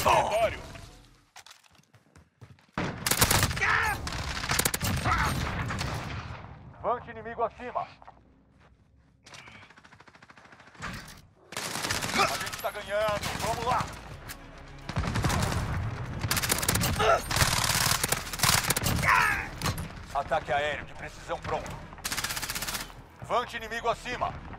território. Vante inimigo acima. A gente tá ganhando. Vamos lá. Ataque aéreo de precisão pronto. Vante inimigo acima.